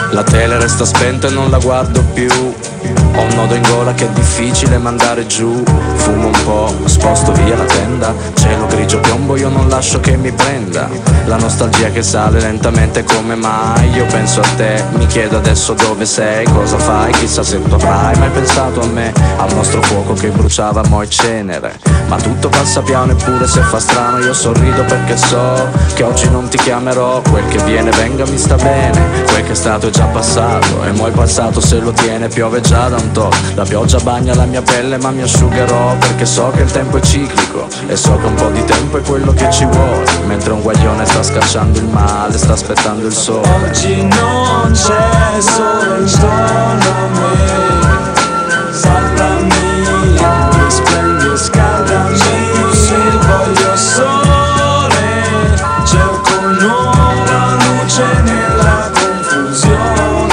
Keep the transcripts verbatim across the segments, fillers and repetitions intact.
La tele resta spenta e non la guardo più. Ho un nodo in gola che è difficile mandare giù. Fumo un po', sposto via la tenda. Cielo grigio piombo, io non lascio che mi prenda. La nostalgia che sale lentamente, come mai? Io penso a te, mi chiedo adesso dove sei, cosa fai, chissà se tu avrai mai pensato a me, al nostro fuoco che bruciava mo' e cenere. Ma tutto passa piano eppure se fa strano io sorrido perché so che oggi non ti chiamerò. Quel che viene venga mi sta bene, quel che è stato è già passato e mo' il passato se lo tiene piove già da un to'. La pioggia bagna la mia pelle ma mi asciugherò perché so che il tempo è ciclico e so che un po' di tempo è quello che ci vuole. Mentre un guaglione sta scacciando il male, sta aspettando il sole. Oggi non c'è sole intorno a me, salvami, risplendi e scaldami. Voglio sole, cerco nuova luce nella confusione.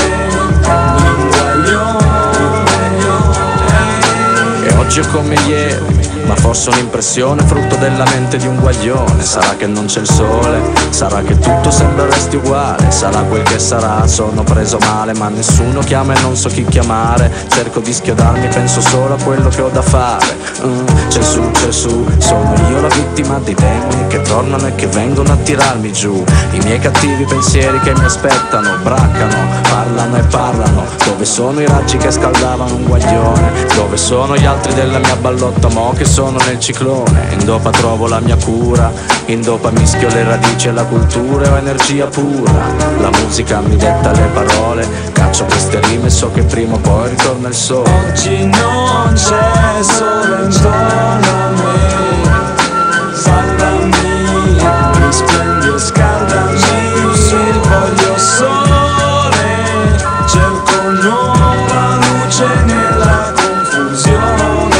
E oggi è come ieri, ma forse un'impressione frutto della mente di un guaglione. Sarà che non c'è il sole, sarà che tutto sembra resti uguale, sarà quel che sarà, sono preso male ma nessuno chiama e non so chi chiamare. Cerco di schiodarmi, penso solo a quello che ho da fare. mm, C'è su, c'è su, sono io la vittima dei demoni che tornano e che vengono a tirarmi giù. I miei cattivi pensieri che mi aspettano, braccano, parlano e parlano. Dove sono i raggi che scaldavano un guaglione? Dove sono gli altri della mia ballotta mo' che sono nel ciclone? In dopa trovo la mia cura, in dopa mischio le radici e la cultura, ho energia pura. La musica mi detta le parole, caccio queste rime e so che prima o poi ritorna il sole. Oggi non c'è sole intorno a me, salvami, risplendi e scaldami. Voglio sole, cerco nuova luce nella confusione.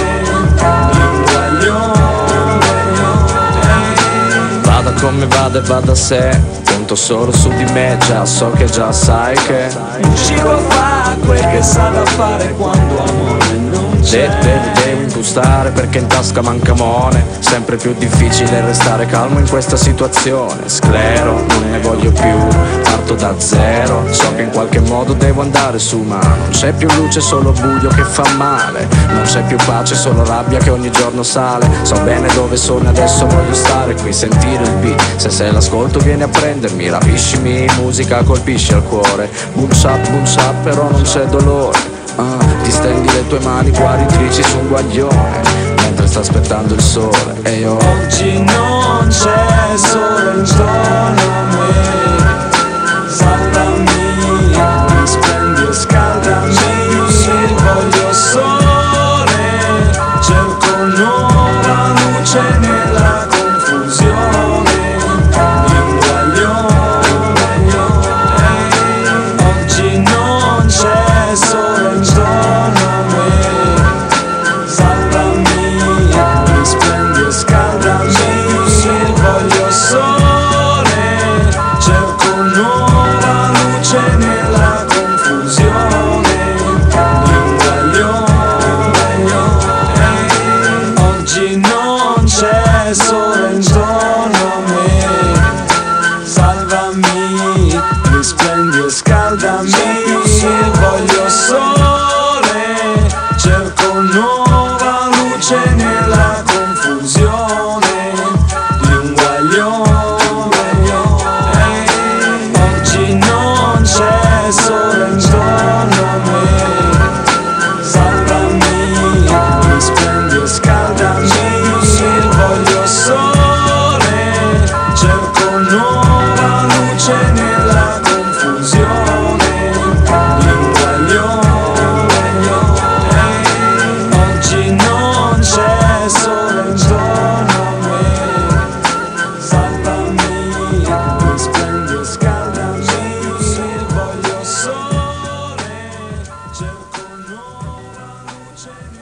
Vada come vada e vada a sé, conto solo su di me, già so che già sai che uscivo fa quel che sa da fare quando amore non c'è. De, devo, devo impostare perché in tasca manca mone. Sempre più difficile restare calmo in questa situazione. Sclero, non ne voglio più, parto da zero. So che in qualche modo devo andare su ma non c'è più luce, solo buio che fa male. Non c'è più pace, solo rabbia che ogni giorno sale. So bene dove sono e adesso voglio stare qui, sentire il beat. Se se l'ascolto vieni a prendermi, rapiscimi, musica colpisce al cuore. Boom shap, boom shap, però non c'è dolore. Uh, ti stendi le tue mani guaritrici su un guaglione mentre sta aspettando il sole e io oggi non c'è sole intorno a me, salvami, risplendi e scaldami. Voglio sole, cerco nuova luce nella confusione di un guaglione. Oggi non c'è sole intorno a me, salvami, risplendi e scaldami. Voglio sole, cerco nuova luce nella confusione di un guaglione. Oggi non c'è sole intorno a me, salvami, risplendi e scaldami. Voglio sole, cerco nuova luce nella confusione di un guaglione. Oggi non c'è sole intorno a me, salvami, risplendi e scaldami. Voglio sole, cerco nuova luce nella confusione di un guaglione. Oggi non c'è sole intorno a me, salvami, risplendi e scaldami. Voglio sole, cerco nuova luce.